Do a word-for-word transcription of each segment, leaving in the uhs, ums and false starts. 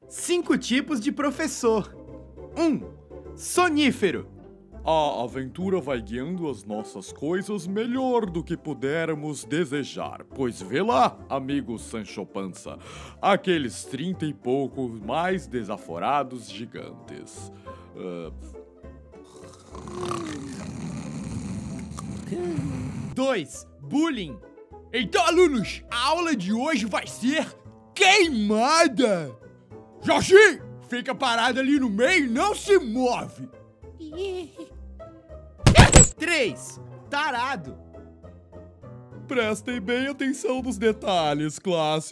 Cinco tipos de professor. um. Sonífero. A aventura vai guiando as nossas coisas melhor do que pudermos desejar. Pois vê lá, amigo Sancho Panza, aqueles trinta e poucos mais desaforados gigantes. Uh... dois. Bullying. Então, alunos, a aula de hoje vai ser queimada. Jorginho, fica parado ali no meio e não se move. três. Tarado. Prestem bem atenção nos detalhes, classe.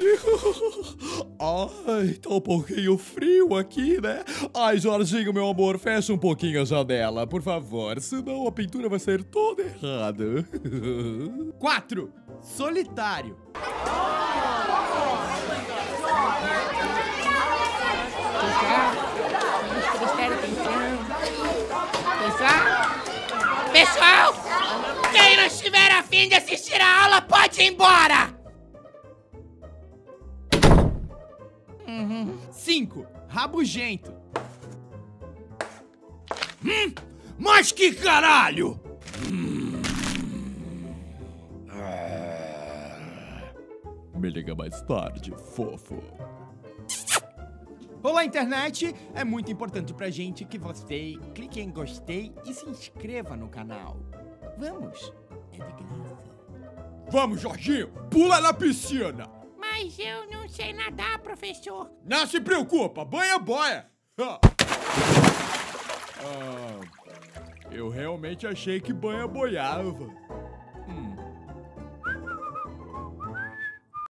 Ai, tá um pouquinho frio aqui, né? Ai, Jorginho, meu amor, fecha um pouquinho a janela, por favor, senão a pintura vai sair toda errada. quatro. Solitário. Pessoal, quem não estiver a fim de assistir a aula pode ir embora! cinco. Rabugento. Hum, mas que caralho! Me liga mais tarde, fofo. Olá, internet! É muito importante pra gente que você clique em gostei e se inscreva no canal. Vamos! É de graça. Vamos, Jorginho, pula na piscina! Mas eu não sei nadar, professor. Não se preocupa, banha boia! Ah, eu realmente achei que banha boiava.